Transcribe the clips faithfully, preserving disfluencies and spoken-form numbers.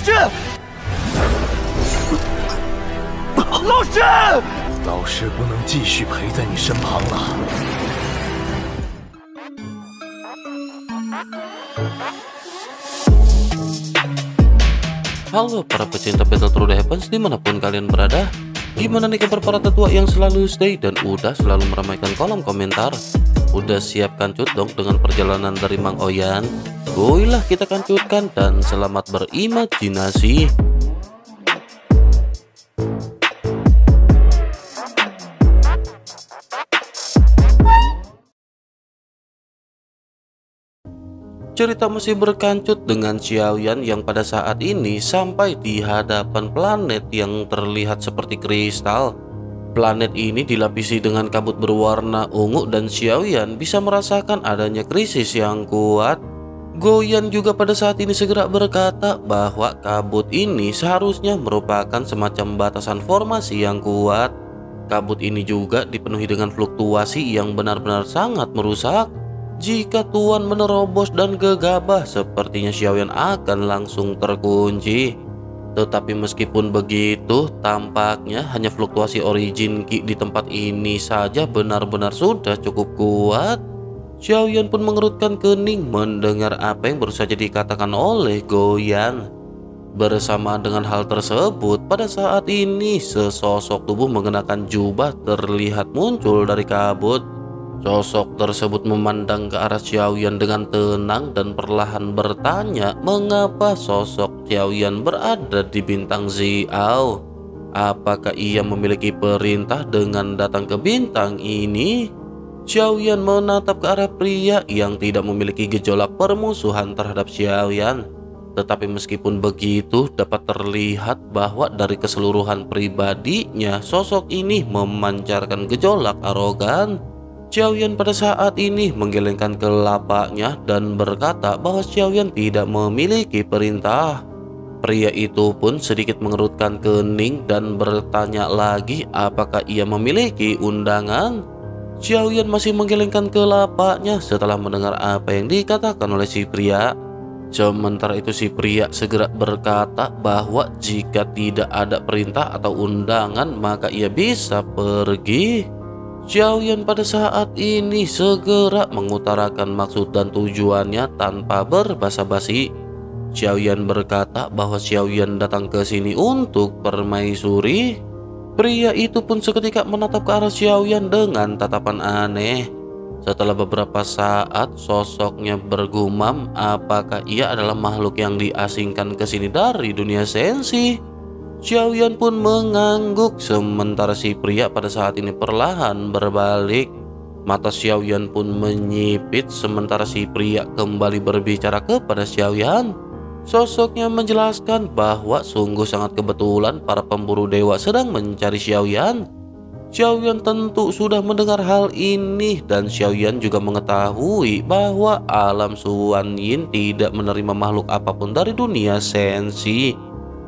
师，老师， 老师不能继续陪在你身旁了。 Halo para pecinta Battle Through the Heavens dimanapun kalian berada. Gimana nih kabar para tetua yang selalu stay dan udah selalu meramaikan kolom komentar? Udah siap kancut dong dengan perjalanan dari Mang Oyan? Goilah kita kancutkan dan selamat berimajinasi. Cerita masih berkancut dengan Xiaoyan yang pada saat ini sampai di hadapan planet yang terlihat seperti kristal. Planet ini dilapisi dengan kabut berwarna ungu dan Xiaoyan bisa merasakan adanya krisis yang kuat. Goyan juga pada saat ini segera berkata bahwa kabut ini seharusnya merupakan semacam batasan formasi yang kuat. Kabut ini juga dipenuhi dengan fluktuasi yang benar-benar sangat merusak. Jika Tuan menerobos dan gegabah, sepertinya Xiaoyan akan langsung terkunci. Tetapi meskipun begitu, tampaknya hanya fluktuasi origin Ki di tempat ini saja benar-benar sudah cukup kuat. Xiaoyan pun mengerutkan kening mendengar apa yang baru saja dikatakan oleh Goyan. Bersamaan dengan hal tersebut, pada saat ini sesosok tubuh mengenakan jubah terlihat muncul dari kabut. Sosok tersebut memandang ke arah Xiaoyan dengan tenang dan perlahan bertanya mengapa sosok Xiaoyan berada di bintang Xiao. Apakah ia memiliki perintah dengan datang ke bintang ini? Xiaoyan menatap ke arah pria yang tidak memiliki gejolak permusuhan terhadap Xiaoyan. Tetapi meskipun begitu, dapat terlihat bahwa dari keseluruhan pribadinya sosok ini memancarkan gejolak arogan. Xiaoyan pada saat ini menggelengkan kelapanya dan berkata bahwa Xiaoyan tidak memiliki perintah. Pria itu pun sedikit mengerutkan kening dan bertanya lagi apakah ia memiliki undangan. Xiaoyan masih menggelengkan kelapanya setelah mendengar apa yang dikatakan oleh si pria. Sementara itu si pria segera berkata bahwa jika tidak ada perintah atau undangan maka ia bisa pergi. Xiaoyan pada saat ini segera mengutarakan maksud dan tujuannya tanpa berbasa-basi. Xiaoyan berkata bahwa Xiaoyan datang ke sini untuk permaisuri. Pria itu pun seketika menatap ke arah Xiaoyan dengan tatapan aneh. Setelah beberapa saat sosoknya bergumam apakah ia adalah makhluk yang diasingkan ke sini dari dunia sensi. Xiaoyan pun mengangguk sementara si pria pada saat ini perlahan berbalik. Mata Xiaoyan pun menyipit sementara si pria kembali berbicara kepada Xiaoyan. Sosoknya menjelaskan bahwa sungguh sangat kebetulan para pemburu dewa sedang mencari Xiaoyan. Xiaoyan tentu sudah mendengar hal ini dan Xiaoyan juga mengetahui bahwa alam Suan Yin tidak menerima makhluk apapun dari dunia sensi.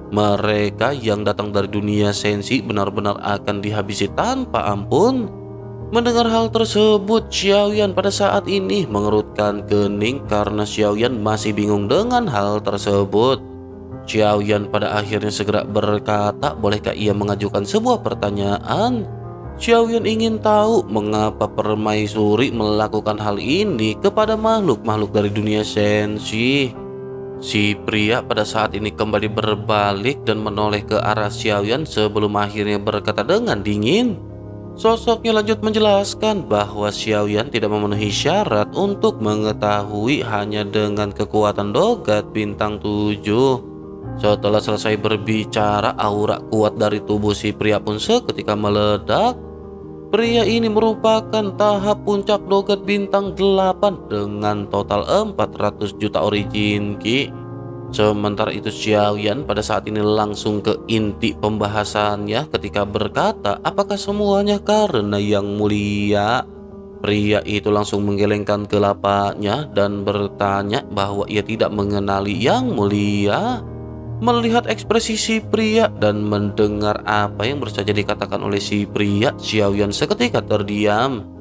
Mereka yang datang dari dunia sensi benar-benar akan dihabisi tanpa ampun. Mendengar hal tersebut, Xiaoyan pada saat ini mengerutkan kening karena Xiaoyan masih bingung dengan hal tersebut. Xiaoyan pada akhirnya segera berkata, bolehkah ia mengajukan sebuah pertanyaan? Xiaoyan ingin tahu mengapa permaisuri melakukan hal ini kepada makhluk-makhluk dari dunia sensi. Si pria pada saat ini kembali berbalik dan menoleh ke arah Xiaoyan sebelum akhirnya berkata dengan dingin. Sosoknya lanjut menjelaskan bahwa Xiaoyan tidak memenuhi syarat untuk mengetahui hanya dengan kekuatan dogat bintang tujuh. Setelah selesai berbicara, aura kuat dari tubuh si pria pun seketika meledak. Pria ini merupakan tahap puncak dogat bintang delapan dengan total empat ratus juta origin Ki. Sementara itu Xiaoyan pada saat ini langsung ke inti pembahasannya ketika berkata apakah semuanya karena yang mulia. Pria itu langsung menggelengkan kelapanya dan bertanya bahwa ia tidak mengenali yang mulia. Melihat ekspresi si pria dan mendengar apa yang baru saja dikatakan oleh si pria, Xiaoyan seketika terdiam.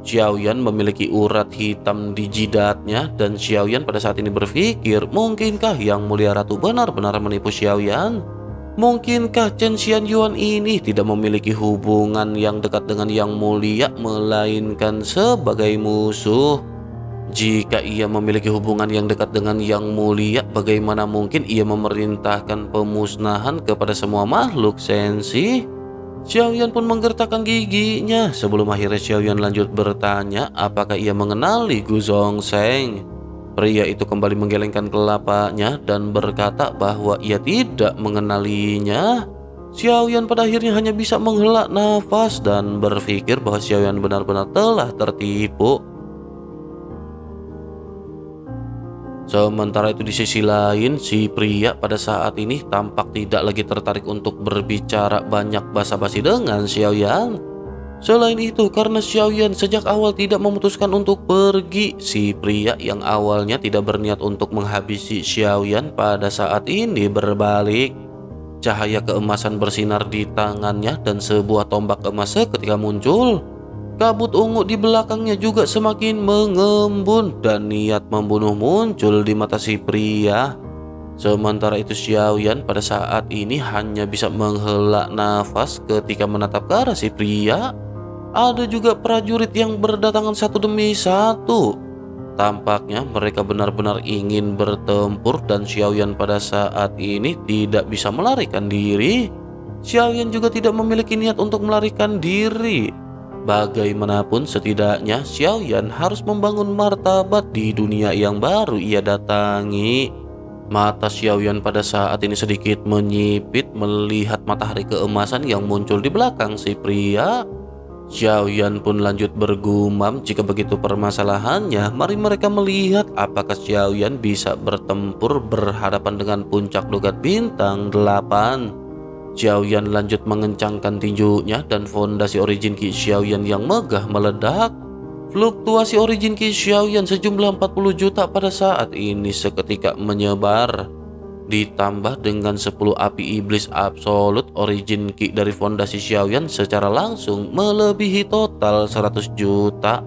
Xiaoyan memiliki urat hitam di jidatnya dan Xiaoyan pada saat ini berpikir, mungkinkah Yang Mulia Ratu benar-benar menipu Xiaoyan? Mungkinkah Chen Xianyuan ini tidak memiliki hubungan yang dekat dengan Yang Mulia melainkan sebagai musuh? Jika ia memiliki hubungan yang dekat dengan Yang Mulia, bagaimana mungkin ia memerintahkan pemusnahan kepada semua makhluk sensi? Xiaoyan pun menggertakkan giginya. Sebelum akhirnya Xiaoyan lanjut bertanya apakah ia mengenali Gu Zhongsheng. Pria itu kembali menggelengkan kelapanya dan berkata bahwa ia tidak mengenalinya. Xiaoyan pada akhirnya hanya bisa menghela nafas dan berpikir bahwa Xiaoyan benar-benar telah tertipu. Sementara itu di sisi lain, si pria pada saat ini tampak tidak lagi tertarik untuk berbicara banyak basa-basi dengan Xiaoyan. Selain itu, karena Xiaoyan sejak awal tidak memutuskan untuk pergi, si pria yang awalnya tidak berniat untuk menghabisi Xiaoyan pada saat ini berbalik. Cahaya keemasan bersinar di tangannya dan sebuah tombak emas seketika muncul. Kabut ungu di belakangnya juga semakin mengembun dan niat membunuh muncul di mata si pria. Sementara itu Xiaoyan pada saat ini hanya bisa menghela nafas ketika menatap ke arah si pria. Ada juga prajurit yang berdatangan satu demi satu. Tampaknya mereka benar-benar ingin bertempur dan Xiaoyan pada saat ini tidak bisa melarikan diri. Xiaoyan juga tidak memiliki niat untuk melarikan diri. Bagaimanapun setidaknya Xiaoyan harus membangun martabat di dunia yang baru ia datangi. Mata Xiaoyan pada saat ini sedikit menyipit melihat matahari keemasan yang muncul di belakang si pria. Xiaoyan pun lanjut bergumam, jika begitu permasalahannya, mari mereka melihat apakah Xiaoyan bisa bertempur berhadapan dengan puncak logat bintang delapan. Xiaoyan lanjut mengencangkan tinjunya dan fondasi origin Ki Xiaoyan yang megah meledak. Fluktuasi origin Ki Xiaoyan sejumlah empat puluh juta pada saat ini seketika menyebar. Ditambah dengan sepuluh api iblis absolut, origin Ki dari fondasi Xiaoyan secara langsung melebihi total seratus juta.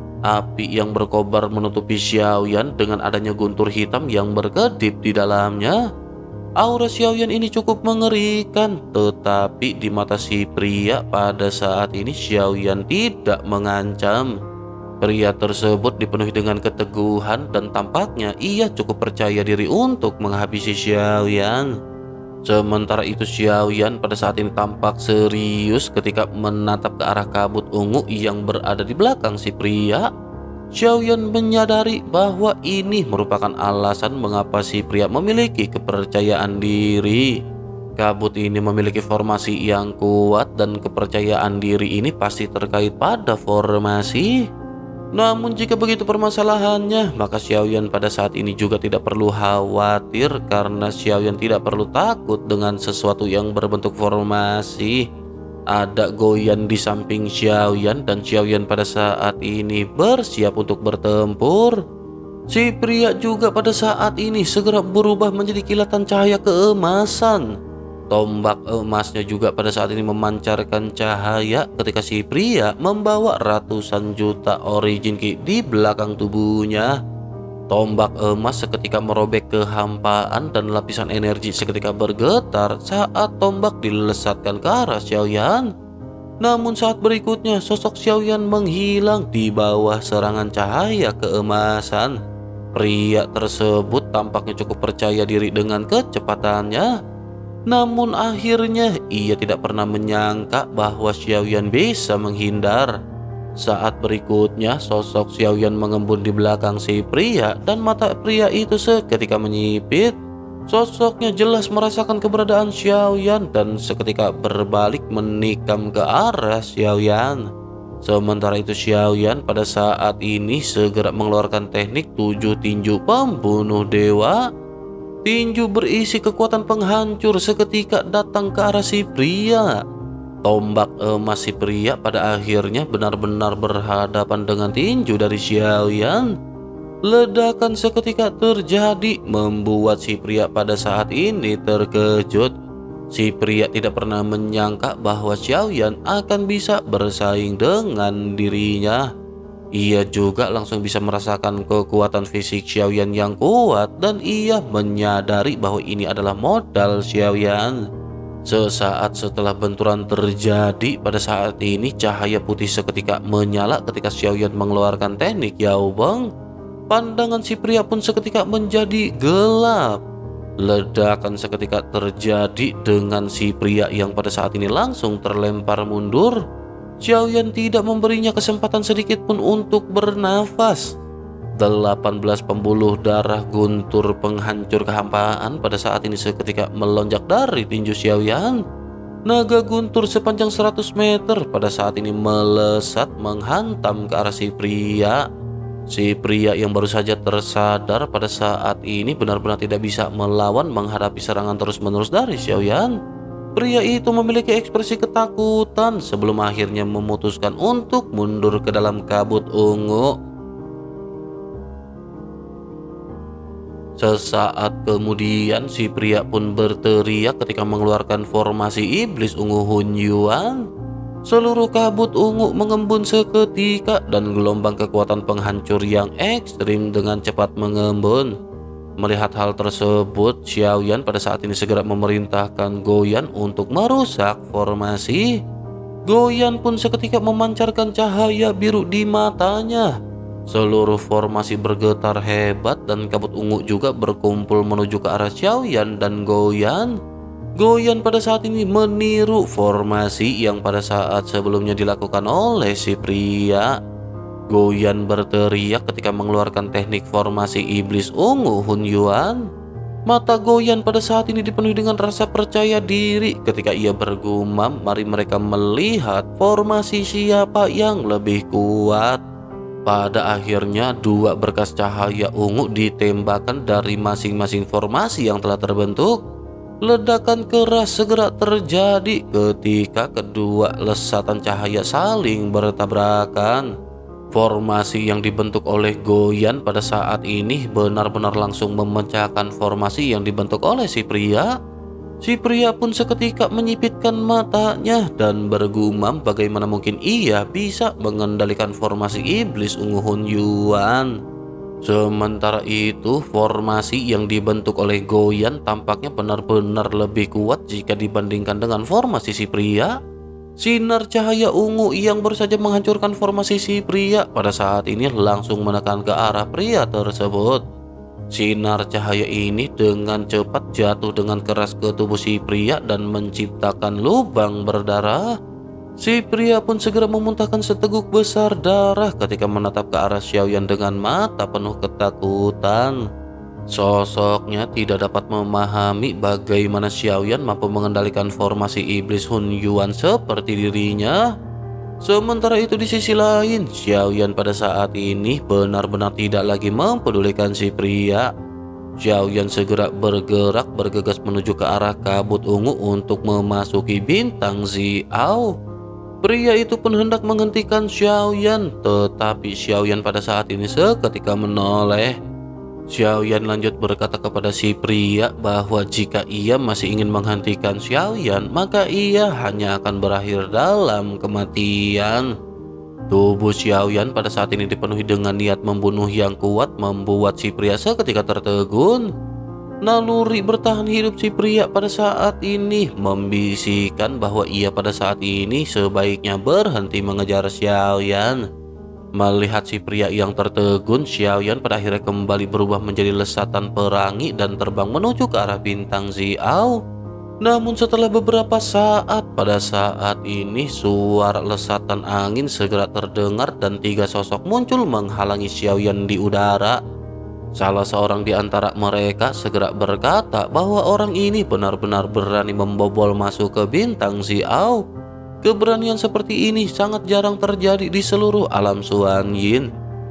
Api yang berkobar menutupi Xiaoyan dengan adanya guntur hitam yang berkedip di dalamnya. Aura Xiaoyan ini cukup mengerikan, tetapi di mata si pria pada saat ini Xiaoyan tidak mengancam. Pria tersebut dipenuhi dengan keteguhan dan tampaknya ia cukup percaya diri untuk menghabisi Xiaoyan. Sementara itu Xiaoyan pada saat ini tampak serius ketika menatap ke arah kabut ungu yang berada di belakang si pria. Xiaoyan menyadari bahwa ini merupakan alasan mengapa si pria memiliki kepercayaan diri. Kabut ini memiliki formasi yang kuat dan kepercayaan diri ini pasti terkait pada formasi. Namun jika begitu permasalahannya, maka Xiaoyan pada saat ini juga tidak perlu khawatir karena Xiaoyan tidak perlu takut dengan sesuatu yang berbentuk formasi. Ada Goyan di samping Xiaoyan dan Xiaoyan pada saat ini bersiap untuk bertempur. Si pria juga pada saat ini segera berubah menjadi kilatan cahaya keemasan. Tombak emasnya juga pada saat ini memancarkan cahaya ketika si pria membawa ratusan juta origin Ki di belakang tubuhnya. Tombak emas seketika merobek kehampaan dan lapisan energi seketika bergetar saat tombak dilesatkan ke arah Xiaoyan. Namun saat berikutnya sosok Xiaoyan menghilang di bawah serangan cahaya keemasan. Pria tersebut tampaknya cukup percaya diri dengan kecepatannya. Namun akhirnya ia tidak pernah menyangka bahwa Xiaoyan bisa menghindar. Saat berikutnya sosok Xiaoyan mengembun di belakang si pria dan mata pria itu seketika menyipit. Sosoknya jelas merasakan keberadaan Xiaoyan dan seketika berbalik menikam ke arah Xiaoyan. Sementara itu Xiaoyan pada saat ini segera mengeluarkan teknik tujuh tinju pembunuh dewa. Tinju berisi kekuatan penghancur seketika datang ke arah si pria. Tombak emas si pria pada akhirnya benar-benar berhadapan dengan tinju dari Xiaoyan. Ledakan seketika terjadi membuat si pria pada saat ini terkejut. Si pria tidak pernah menyangka bahwa Xiaoyan akan bisa bersaing dengan dirinya. Ia juga langsung bisa merasakan kekuatan fisik Xiaoyan yang kuat dan ia menyadari bahwa ini adalah modal Xiaoyan. Sesaat setelah benturan terjadi, pada saat ini cahaya putih seketika menyala ketika Xiaoyan mengeluarkan teknik Yao Beng. Pandangan si pria pun seketika menjadi gelap. Ledakan seketika terjadi dengan si pria yang pada saat ini langsung terlempar mundur. Xiaoyan tidak memberinya kesempatan sedikit pun untuk bernafas. delapan belas pembuluh darah guntur penghancur kehampaan pada saat ini seketika melonjak dari tinju Xiaoyan. Naga guntur sepanjang seratus meter pada saat ini melesat menghantam ke arah si pria. Si pria yang baru saja tersadar pada saat ini benar-benar tidak bisa melawan menghadapi serangan terus-menerus dari Xiaoyan. Pria itu memiliki ekspresi ketakutan sebelum akhirnya memutuskan untuk mundur ke dalam kabut ungu. Sesaat kemudian si pria pun berteriak ketika mengeluarkan formasi iblis ungu Hun Yuan. Seluruh kabut ungu mengembun seketika dan gelombang kekuatan penghancur yang ekstrim dengan cepat mengembun. Melihat hal tersebut, Xiaoyan pada saat ini segera memerintahkan Goyan untuk merusak formasi. Goyan pun seketika memancarkan cahaya biru di matanya. Seluruh formasi bergetar hebat dan kabut ungu juga berkumpul menuju ke arah Xiaoyan dan Goyan. Goyan pada saat ini meniru formasi yang pada saat sebelumnya dilakukan oleh si pria. Goyan berteriak ketika mengeluarkan teknik formasi iblis ungu Hun Yuan. Mata Goyan pada saat ini dipenuhi dengan rasa percaya diri ketika ia bergumam, "Mari mereka melihat formasi siapa yang lebih kuat." Pada akhirnya dua berkas cahaya ungu ditembakkan dari masing-masing formasi yang telah terbentuk. Ledakan keras segera terjadi ketika kedua lesatan cahaya saling bertabrakan. Formasi yang dibentuk oleh Goyan pada saat ini benar-benar langsung memecahkan formasi yang dibentuk oleh si pria. Si pria pun seketika menyipitkan matanya dan bergumam bagaimana mungkin ia bisa mengendalikan formasi iblis ungu Hun Yuan. Sementara itu, formasi yang dibentuk oleh Goyan tampaknya benar-benar lebih kuat jika dibandingkan dengan formasi si pria. Sinar cahaya ungu yang baru saja menghancurkan formasi si pria pada saat ini langsung menekan ke arah pria tersebut. Sinar cahaya ini dengan cepat jatuh dengan keras ke tubuh si pria dan menciptakan lubang berdarah. Si pria pun segera memuntahkan seteguk besar darah ketika menatap ke arah Xiaoyan dengan mata penuh ketakutan. Sosoknya tidak dapat memahami bagaimana Xiaoyan mampu mengendalikan formasi iblis Hun Yuan seperti dirinya. Sementara itu di sisi lain, Xiaoyan pada saat ini benar-benar tidak lagi mempedulikan si pria. Xiaoyan segera bergerak bergegas menuju ke arah kabut ungu untuk memasuki bintang Xiao. Pria itu pun hendak menghentikan Xiaoyan, tetapi Xiaoyan pada saat ini seketika menoleh. Xiaoyan lanjut berkata kepada si pria bahwa jika ia masih ingin menghentikan Xiaoyan, maka ia hanya akan berakhir dalam kematian. Tubuh Xiaoyan pada saat ini dipenuhi dengan niat membunuh yang kuat membuat si pria seketika tertegun. Naluri bertahan hidup si pria pada saat ini membisikkan bahwa ia pada saat ini sebaiknya berhenti mengejar Xiaoyan. Melihat si pria yang tertegun, Xiaoyan pada akhirnya kembali berubah menjadi lesatan perangi dan terbang menuju ke arah bintang Xiao. Namun setelah beberapa saat, pada saat ini suara lesatan angin segera terdengar dan tiga sosok muncul menghalangi Xiaoyan di udara. Salah seorang di antara mereka segera berkata bahwa orang ini benar-benar berani membobol masuk ke bintang Xiao. Keberanian seperti ini sangat jarang terjadi di seluruh alam Xuanyin.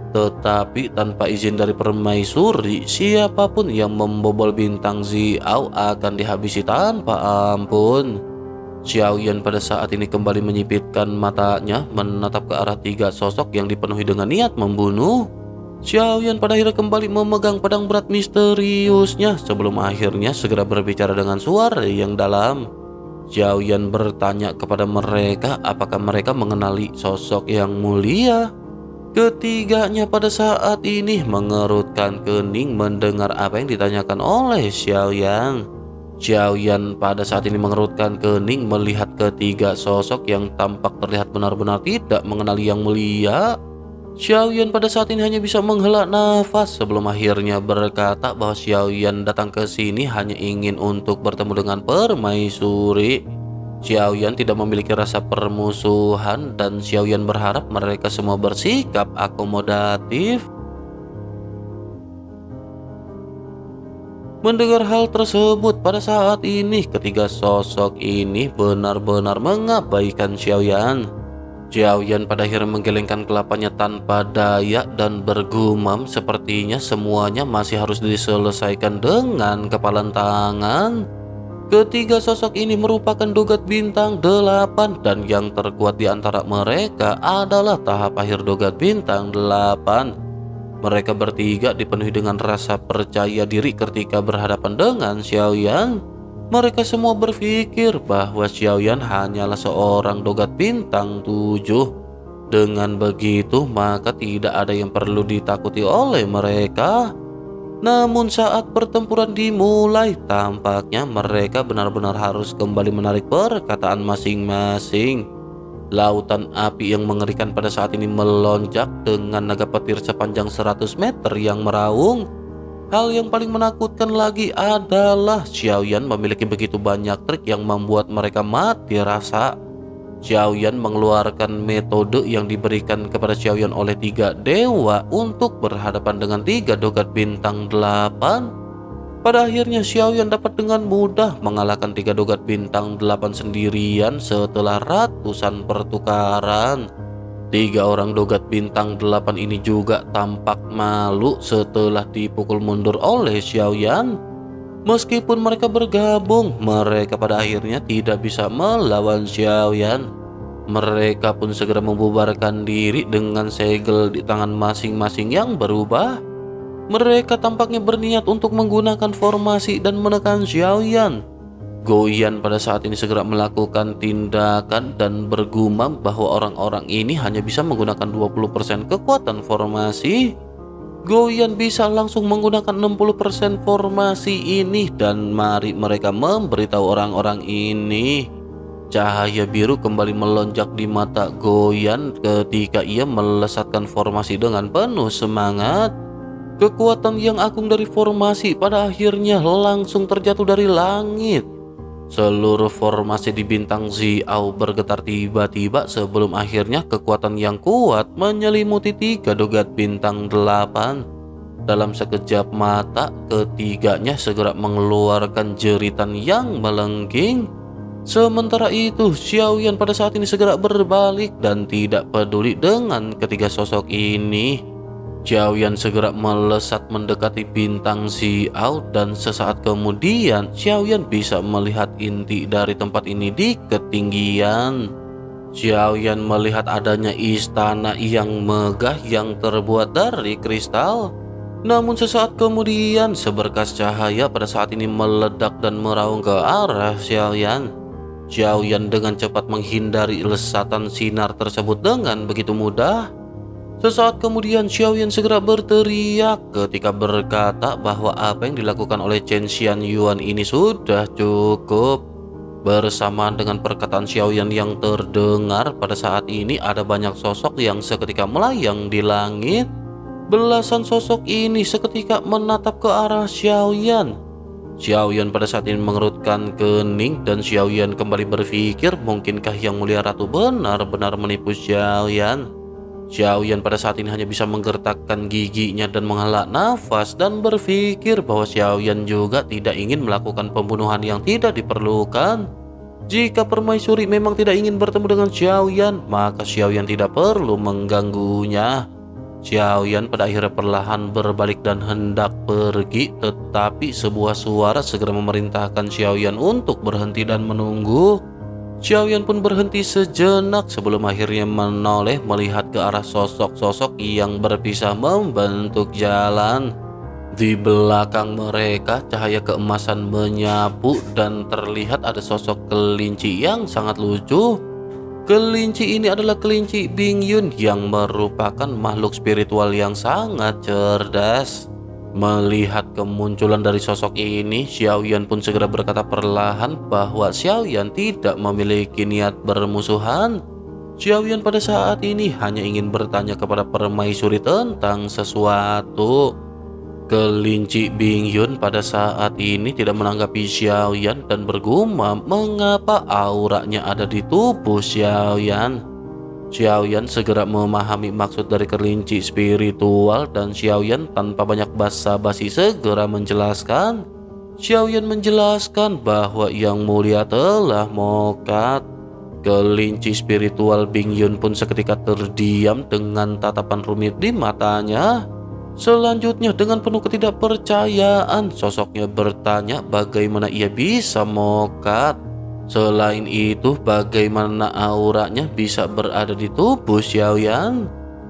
Tetapi tanpa izin dari permaisuri, siapapun yang membobol bintang Xiao akan dihabisi tanpa ampun. Xiaoyan pada saat ini kembali menyipitkan matanya menatap ke arah tiga sosok yang dipenuhi dengan niat membunuh. Xiaoyan pada akhirnya kembali memegang pedang berat misteriusnya sebelum akhirnya segera berbicara dengan suara yang dalam. Xiaoyan bertanya kepada mereka apakah mereka mengenali sosok yang mulia. Ketiganya pada saat ini mengerutkan kening mendengar apa yang ditanyakan oleh Xiaoyan. Xiaoyan pada saat ini mengerutkan kening melihat ketiga sosok yang tampak terlihat benar-benar tidak mengenali Yang Mulia. Xiaoyan pada saat ini hanya bisa menghela nafas sebelum akhirnya berkata bahwa Xiaoyan datang ke sini hanya ingin untuk bertemu dengan permaisuri. Xiaoyan tidak memiliki rasa permusuhan dan Xiaoyan berharap mereka semua bersikap akomodatif. Mendengar hal tersebut pada saat ini ketiga sosok ini benar-benar mengabaikan Xiaoyan. Xiaoyan pada akhirnya menggelengkan kelapanya tanpa daya dan bergumam sepertinya semuanya masih harus diselesaikan dengan kepalan tangan. Ketiga sosok ini merupakan dogat bintang delapan dan yang terkuat di antara mereka adalah tahap akhir dogat bintang delapan. Mereka bertiga dipenuhi dengan rasa percaya diri ketika berhadapan dengan Xiaoyan. Mereka semua berpikir bahwa Xiaoyan hanyalah seorang dogat bintang tujuh. Dengan begitu maka tidak ada yang perlu ditakuti oleh mereka. Namun saat pertempuran dimulai, tampaknya mereka benar-benar harus kembali menarik perkataan masing-masing. Lautan api yang mengerikan pada saat ini melonjak dengan naga petir sepanjang seratus meter yang meraung. Hal yang paling menakutkan lagi adalah Xiaoyan memiliki begitu banyak trik yang membuat mereka mati rasa. Xiaoyan mengeluarkan metode yang diberikan kepada Xiaoyan oleh tiga dewa untuk berhadapan dengan tiga dogat bintang delapan. Pada akhirnya Xiaoyan dapat dengan mudah mengalahkan tiga dogat bintang delapan sendirian setelah ratusan pertukaran. Tiga orang dogat bintang delapan ini juga tampak malu setelah dipukul mundur oleh Xiaoyan. Meskipun mereka bergabung, mereka pada akhirnya tidak bisa melawan Xiaoyan. Mereka pun segera membubarkan diri dengan segel di tangan masing-masing yang berubah. Mereka tampaknya berniat untuk menggunakan formasi dan menekan Xiaoyan. Goyan pada saat ini segera melakukan tindakan dan bergumam bahwa orang-orang ini hanya bisa menggunakan dua puluh persen kekuatan formasi. Goyan bisa langsung menggunakan enam puluh persen formasi ini dan mari mereka memberitahu orang-orang ini. Cahaya biru kembali melonjak di mata Goyan ketika ia melesatkan formasi dengan penuh semangat. Kekuatan yang agung dari formasi pada akhirnya langsung terjatuh dari langit. Seluruh formasi di bintang Xiao bergetar tiba-tiba sebelum akhirnya kekuatan yang kuat menyelimuti tiga dogat bintang delapan. Dalam sekejap mata, ketiganya segera mengeluarkan jeritan yang melengging. Sementara itu, Xiaoyan pada saat ini segera berbalik dan tidak peduli dengan ketiga sosok ini. Xiaoyan segera melesat mendekati bintang Xiao dan sesaat kemudian Xiaoyan bisa melihat inti dari tempat ini di ketinggian. Xiaoyan melihat adanya istana yang megah yang terbuat dari kristal. Namun sesaat kemudian seberkas cahaya pada saat ini meledak dan meraung ke arah Xiaoyan. Xiaoyan dengan cepat menghindari lesatan sinar tersebut dengan begitu mudah. Sesaat kemudian Xiaoyan segera berteriak ketika berkata bahwa apa yang dilakukan oleh Chen Xianyuan ini sudah cukup. Bersamaan dengan perkataan Xiaoyan yang terdengar pada saat ini ada banyak sosok yang seketika melayang di langit. Belasan sosok ini seketika menatap ke arah Xiaoyan. Xiaoyan pada saat ini mengerutkan kening dan Xiaoyan kembali berpikir mungkinkah Yang Mulia Ratu benar-benar menipu Xiaoyan. Xiaoyan pada saat ini hanya bisa menggertakkan giginya dan menghela nafas dan berpikir bahwa Xiaoyan juga tidak ingin melakukan pembunuhan yang tidak diperlukan. Jika permaisuri memang tidak ingin bertemu dengan Xiaoyan, maka Xiaoyan tidak perlu mengganggunya. Xiaoyan pada akhirnya perlahan berbalik dan hendak pergi, tetapi sebuah suara segera memerintahkan Xiaoyan untuk berhenti dan menunggu. Xiaoyan pun berhenti sejenak sebelum akhirnya menoleh melihat ke arah sosok-sosok yang berpisah membentuk jalan. Di belakang mereka cahaya keemasan menyapu dan terlihat ada sosok kelinci yang sangat lucu. Kelinci ini adalah kelinci Bingyun yang merupakan makhluk spiritual yang sangat cerdas. Melihat kemunculan dari sosok ini, Xiaoyan pun segera berkata perlahan bahwa Xiaoyan tidak memiliki niat bermusuhan. Xiaoyan pada saat ini hanya ingin bertanya kepada permaisuri tentang sesuatu. Kelinci Bingyun pada saat ini tidak menanggapi Xiaoyan dan bergumam mengapa auranya ada di tubuh Xiaoyan. Xiaoyan segera memahami maksud dari kelinci spiritual dan Xiaoyan tanpa banyak basa-basi segera menjelaskan. Xiaoyan menjelaskan bahwa Yang Mulia telah mokat. Kelinci spiritual Bingyun pun seketika terdiam dengan tatapan rumit di matanya. Selanjutnya dengan penuh ketidakpercayaan sosoknya bertanya bagaimana ia bisa mokat. Selain itu bagaimana auranya bisa berada di tubuh Xiaoyan.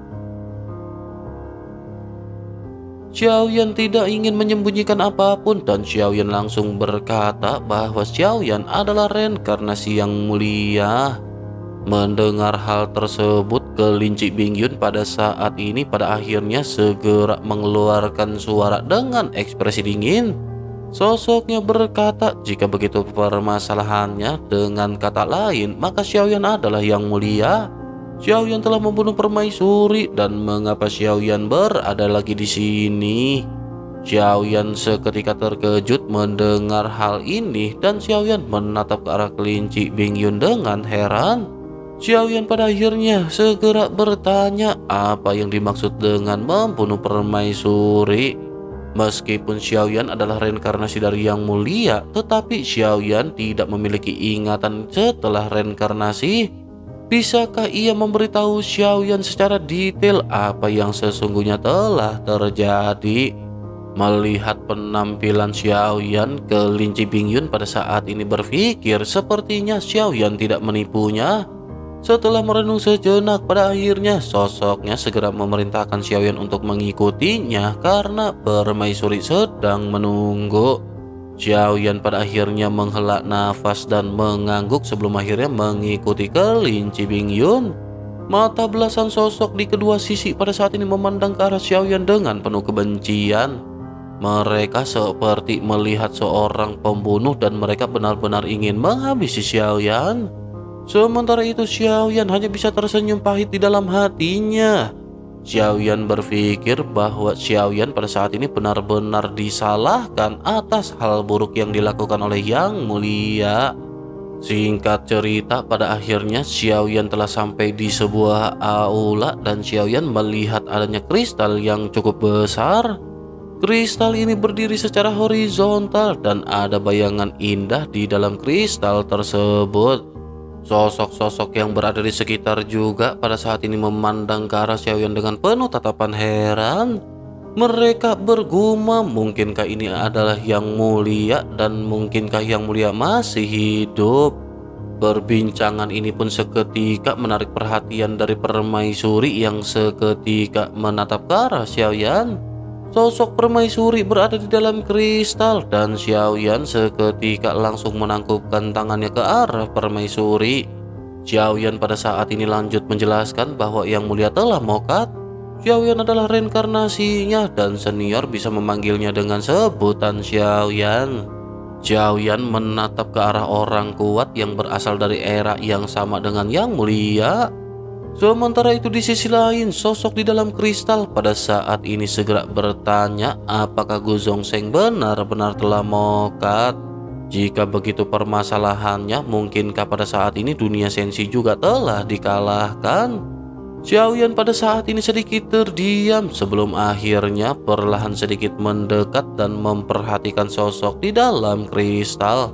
Xiaoyan tidak ingin menyembunyikan apapun dan Xiaoyan langsung berkata bahwa Xiaoyan adalah reinkarnasi Yang Mulia. Mendengar hal tersebut, kelinci Bingyun pada saat ini pada akhirnya segera mengeluarkan suara dengan ekspresi dingin. Sosoknya berkata jika begitu permasalahannya, dengan kata lain maka Xiaoyan adalah Yang Mulia. Xiaoyan telah membunuh permaisuri dan mengapa Xiaoyan berada lagi di sini? Xiaoyan seketika terkejut mendengar hal ini dan Xiaoyan menatap ke arah kelinci Bingyun dengan heran. Xiaoyan pada akhirnya segera bertanya apa yang dimaksud dengan membunuh permaisuri. Meskipun Xiaoyan adalah reinkarnasi dari Yang Mulia, tetapi Xiaoyan tidak memiliki ingatan setelah reinkarnasi. Bisakah ia memberitahu Xiaoyan secara detail apa yang sesungguhnya telah terjadi? Melihat penampilan Xiaoyan, kelinci Bingyun pada saat ini berpikir sepertinya Xiaoyan tidak menipunya. Setelah merenung sejenak, pada akhirnya sosoknya segera memerintahkan Xiaoyan untuk mengikutinya karena permaisuri sedang menunggu. Xiaoyan pada akhirnya menghela nafas dan mengangguk sebelum akhirnya mengikuti kelinci Bingyun. Mata belasan sosok di kedua sisi pada saat ini memandang ke arah Xiaoyan dengan penuh kebencian. Mereka seperti melihat seorang pembunuh dan mereka benar-benar ingin menghabisi Xiaoyan. Sementara itu Xiaoyan hanya bisa tersenyum pahit di dalam hatinya. Xiaoyan berpikir bahwa Xiaoyan pada saat ini benar-benar disalahkan atas hal buruk yang dilakukan oleh Yang Mulia. Singkat cerita, pada akhirnya Xiaoyan telah sampai di sebuah aula dan Xiaoyan melihat adanya kristal yang cukup besar. Kristal ini berdiri secara horizontal dan ada bayangan indah di dalam kristal tersebut. Sosok-sosok yang berada di sekitar juga pada saat ini memandang ke arah Xiaoyan dengan penuh tatapan heran. Mereka bergumam, mungkinkah ini adalah Yang Mulia dan mungkinkah Yang Mulia masih hidup? Perbincangan ini pun seketika menarik perhatian dari permaisuri yang seketika menatap ke arah Xiaoyan. Sosok permaisuri berada di dalam kristal dan Xiaoyan seketika langsung menangkupkan tangannya ke arah permaisuri. Xiaoyan pada saat ini lanjut menjelaskan bahwa Yang Mulia telah mokat. Xiaoyan adalah reinkarnasinya dan senior bisa memanggilnya dengan sebutan Xiaoyan. Xiaoyan menatap ke arah orang kuat yang berasal dari era yang sama dengan Yang Mulia. Sementara itu di sisi lain, sosok di dalam kristal pada saat ini segera bertanya apakah Gu Zhongsheng benar-benar telah mokat. Jika begitu permasalahannya, mungkinkah pada saat ini dunia sensi juga telah dikalahkan? Xiaoyan pada saat ini sedikit terdiam sebelum akhirnya perlahan sedikit mendekat dan memperhatikan sosok di dalam kristal.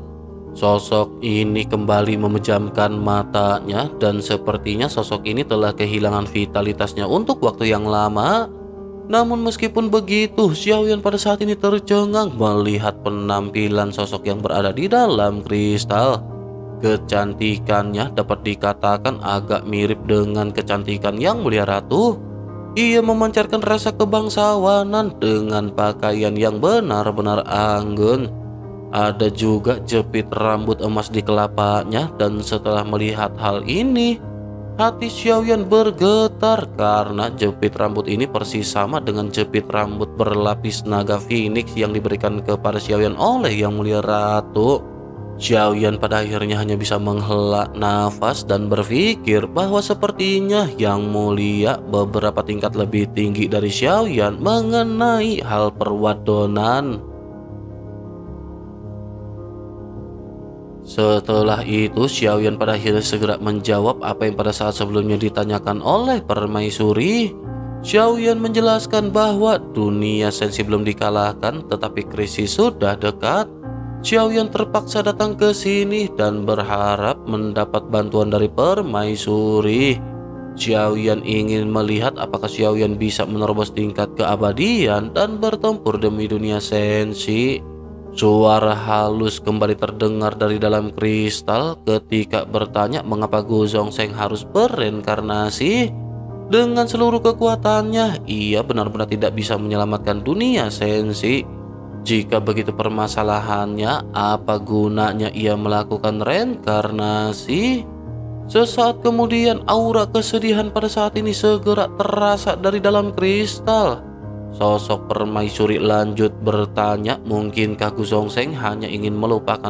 Sosok ini kembali memejamkan matanya dan sepertinya sosok ini telah kehilangan vitalitasnya untuk waktu yang lama. Namun meskipun begitu, Xiaoyan pada saat ini tercengang melihat penampilan sosok yang berada di dalam kristal. Kecantikannya dapat dikatakan agak mirip dengan kecantikan Yang Mulia Ratu. Ia memancarkan rasa kebangsawanan dengan pakaian yang benar-benar anggun. Ada juga jepit rambut emas di kelapanya dan setelah melihat hal ini, Hati Xiaoyan bergetar karena jepit rambut ini persis sama dengan jepit rambut berlapis naga Phoenix yang diberikan kepada Xiaoyan oleh Yang Mulia Ratu. Xiaoyan pada akhirnya hanya bisa menghela nafas dan berpikir bahwa sepertinya Yang Mulia beberapa tingkat lebih tinggi dari Xiaoyan mengenai hal perwadonan. Setelah itu, Xiaoyan pada akhirnya segera menjawab apa yang pada saat sebelumnya ditanyakan oleh permaisuri. Xiaoyan menjelaskan bahwa dunia sensi belum dikalahkan, tetapi krisis sudah dekat. Xiaoyan terpaksa datang ke sini dan berharap mendapat bantuan dari permaisuri. Xiaoyan ingin melihat apakah Xiaoyan bisa menerobos tingkat keabadian dan bertempur demi dunia sensi. Suara halus kembali terdengar dari dalam kristal ketika bertanya mengapa Gu Zhongzheng harus bereinkarnasi. Dengan seluruh kekuatannya, ia benar-benar tidak bisa menyelamatkan dunia sensi. Jika begitu permasalahannya, apa gunanya ia melakukan reinkarnasi? Sesaat kemudian, aura kesedihan pada saat ini segera terasa dari dalam kristal. Sosok permaisuri lanjut bertanya, mungkinkah Gu Zhongzheng hanya ingin melupakan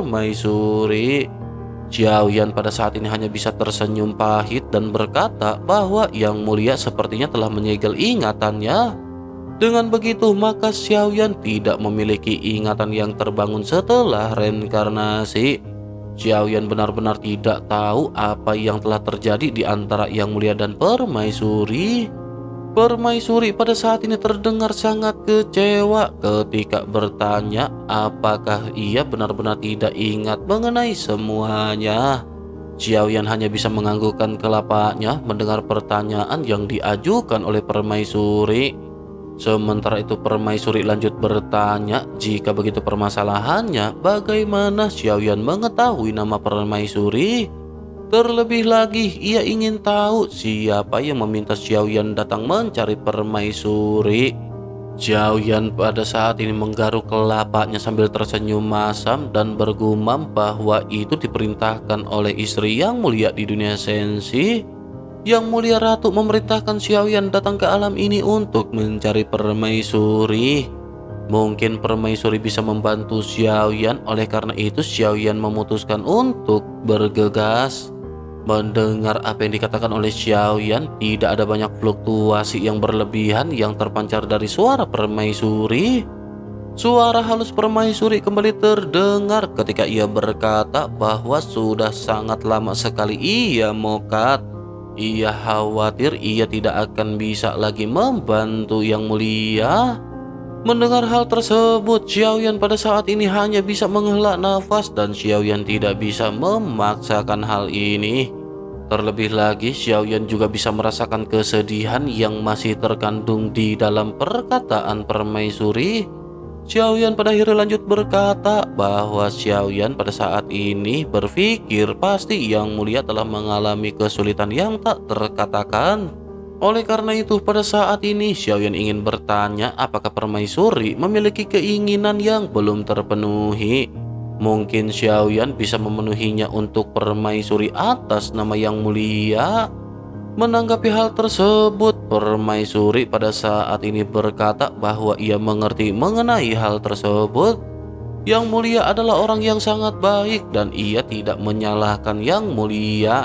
permaisuri? Xiaoyan pada saat ini hanya bisa tersenyum pahit dan berkata bahwa Yang Mulia sepertinya telah menyegel ingatannya. Dengan begitu, maka Xiaoyan tidak memiliki ingatan yang terbangun setelah reinkarnasi. Xiaoyan benar-benar tidak tahu apa yang telah terjadi di antara Yang Mulia dan permaisuri. Permaisuri pada saat ini terdengar sangat kecewa ketika bertanya apakah ia benar-benar tidak ingat mengenai semuanya. Xiaoyan hanya bisa menganggukkan kelapanya mendengar pertanyaan yang diajukan oleh permaisuri. Sementara itu permaisuri lanjut bertanya, jika begitu permasalahannya, bagaimana Xiaoyan mengetahui nama permaisuri? Terlebih lagi, ia ingin tahu siapa yang meminta Xiaoyan datang mencari permaisuri. Xiaoyan pada saat ini menggaruk kelapanya sambil tersenyum masam dan bergumam bahwa itu diperintahkan oleh istri Yang Mulia di dunia sensi. Yang Mulia Ratu memerintahkan Xiaoyan datang ke alam ini untuk mencari permaisuri. Mungkin permaisuri bisa membantu Xiaoyan, oleh karena itu Xiaoyan memutuskan untuk bergegas. Mendengar apa yang dikatakan oleh Xiaoyan, tidak ada banyak fluktuasi yang berlebihan yang terpancar dari suara permaisuri. Suara halus permaisuri kembali terdengar ketika ia berkata bahwa sudah sangat lama sekali ia mokat. Ia khawatir ia tidak akan bisa lagi membantu Yang Mulia. Mendengar hal tersebut, Xiaoyan pada saat ini hanya bisa menghela nafas dan Xiaoyan tidak bisa memaksakan hal ini. Terlebih lagi, Xiaoyan juga bisa merasakan kesedihan yang masih terkandung di dalam perkataan permaisuri. Xiaoyan pada akhirnya lanjut berkata bahwa Xiaoyan pada saat ini berpikir pasti Yang Mulia telah mengalami kesulitan yang tak terkatakan. Oleh karena itu, pada saat ini Xiaoyan ingin bertanya apakah permaisuri memiliki keinginan yang belum terpenuhi. Mungkin Xiaoyan bisa memenuhinya untuk permaisuri atas nama Yang Mulia. Menanggapi hal tersebut, permaisuri pada saat ini berkata bahwa ia mengerti mengenai hal tersebut. Yang Mulia adalah orang yang sangat baik dan ia tidak menyalahkan Yang Mulia.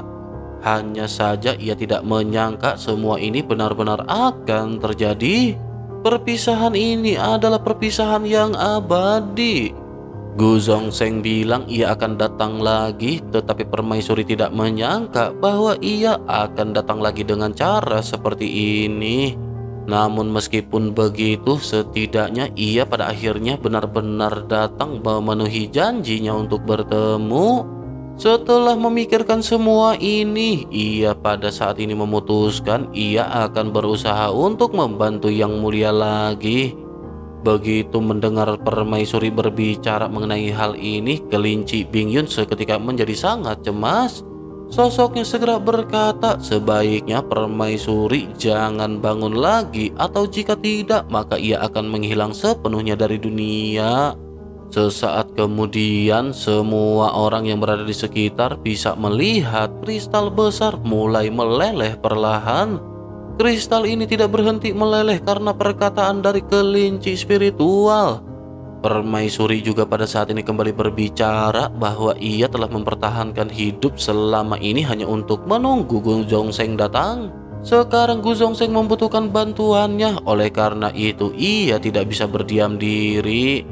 Hanya saja ia tidak menyangka semua ini benar-benar akan terjadi. Perpisahan ini adalah perpisahan yang abadi. Gu Zhongzheng bilang ia akan datang lagi, tetapi permaisuri tidak menyangka bahwa ia akan datang lagi dengan cara seperti ini. Namun meskipun begitu, setidaknya ia pada akhirnya benar-benar datang memenuhi janjinya untuk bertemu. Setelah memikirkan semua ini, ia pada saat ini memutuskan ia akan berusaha untuk membantu Yang Mulia lagi. Begitu mendengar permaisuri berbicara mengenai hal ini, kelinci Bingyun seketika menjadi sangat cemas. Sosoknya segera berkata, sebaiknya permaisuri jangan bangun lagi, atau jika tidak maka ia akan menghilang sepenuhnya dari dunia. Sesaat kemudian, semua orang yang berada di sekitar bisa melihat kristal besar mulai meleleh perlahan. Kristal ini tidak berhenti meleleh karena perkataan dari kelinci spiritual. Permaisuri juga pada saat ini kembali berbicara bahwa ia telah mempertahankan hidup selama ini hanya untuk menunggu Gu Zhongzheng datang. Sekarang Gu Zhongzheng membutuhkan bantuannya, oleh karena itu ia tidak bisa berdiam diri.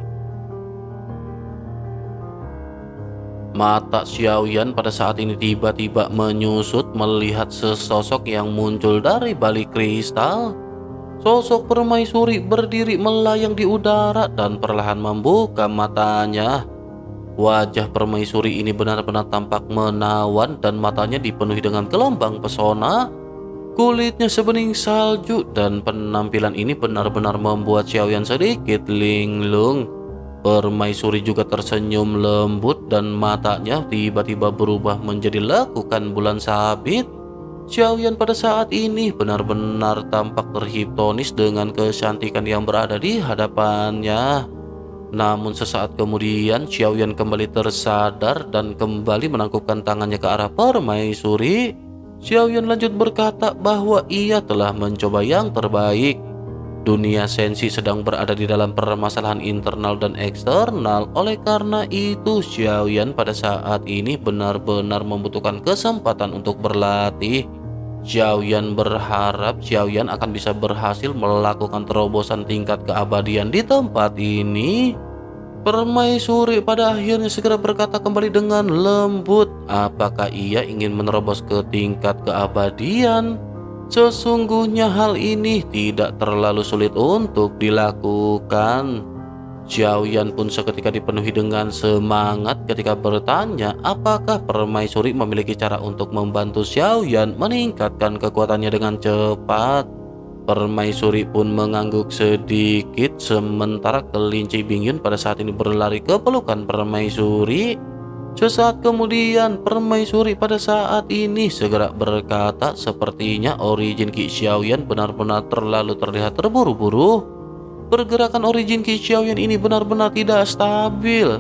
Mata Xiaoyan pada saat ini tiba-tiba menyusut melihat sesosok yang muncul dari balik kristal. Sosok permaisuri berdiri melayang di udara dan perlahan membuka matanya. Wajah permaisuri ini benar-benar tampak menawan dan matanya dipenuhi dengan gelombang pesona. Kulitnya sebening salju dan penampilan ini benar-benar membuat Xiaoyan sedikit linglung. Permaisuri juga tersenyum lembut dan matanya tiba-tiba berubah menjadi lekukan bulan sabit. Xiaoyan pada saat ini benar-benar tampak terhipnotis dengan kecantikan yang berada di hadapannya. Namun sesaat kemudian Xiaoyan kembali tersadar dan kembali menangkupkan tangannya ke arah permaisuri. Xiaoyan lanjut berkata bahwa ia telah mencoba yang terbaik. Dunia sensi sedang berada di dalam permasalahan internal dan eksternal. Oleh karena itu Xiaoyan pada saat ini benar-benar membutuhkan kesempatan untuk berlatih. Xiaoyan berharap Xiaoyan akan bisa berhasil melakukan terobosan tingkat keabadian di tempat ini. Permaisuri pada akhirnya segera berkata kembali dengan lembut, apakah ia ingin menerobos ke tingkat keabadian? Sesungguhnya hal ini tidak terlalu sulit untuk dilakukan. Xiaoyan pun seketika dipenuhi dengan semangat ketika bertanya apakah permaisuri memiliki cara untuk membantu Xiaoyan meningkatkan kekuatannya dengan cepat. Permaisuri pun mengangguk sedikit sementara kelinci Bingyun pada saat ini berlari ke pelukan permaisuri. Sesaat kemudian permaisuri pada saat ini segera berkata sepertinya origin Qi Xiaoyan benar-benar terlalu terlihat terburu-buru. Pergerakan origin Qi Xiaoyan ini benar-benar tidak stabil.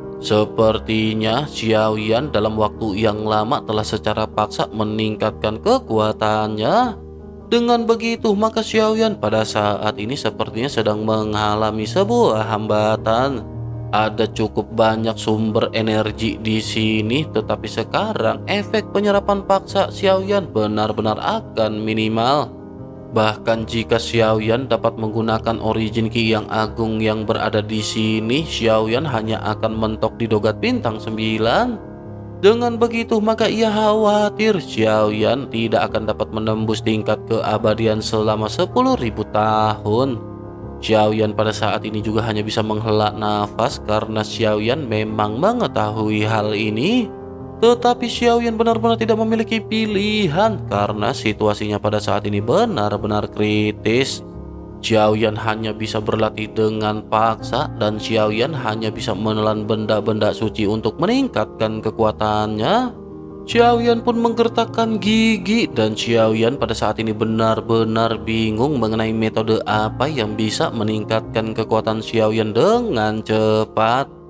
Sepertinya Xiaoyan dalam waktu yang lama telah secara paksa meningkatkan kekuatannya. Dengan begitu maka Xiaoyan pada saat ini sepertinya sedang mengalami sebuah hambatan. Ada cukup banyak sumber energi di sini, tetapi sekarang efek penyerapan paksa Xiaoyan benar-benar akan minimal. Bahkan jika Xiaoyan dapat menggunakan origin Qi yang agung yang berada di sini, Xiaoyan hanya akan mentok di dogat bintang sembilan. Dengan begitu maka ia khawatir Xiaoyan tidak akan dapat menembus tingkat keabadian selama sepuluh ribu tahun. Xiaoyan pada saat ini juga hanya bisa menghela nafas karena Xiaoyan memang mengetahui hal ini. Tetapi Xiaoyan benar-benar tidak memiliki pilihan karena situasinya pada saat ini benar-benar kritis. Xiaoyan hanya bisa berlatih dengan paksa dan Xiaoyan hanya bisa menelan benda-benda suci untuk meningkatkan kekuatannya. Xiaoyan pun menggertakkan gigi dan Xiaoyan pada saat ini benar-benar bingung mengenai metode apa yang bisa meningkatkan kekuatan Xiaoyan dengan cepat.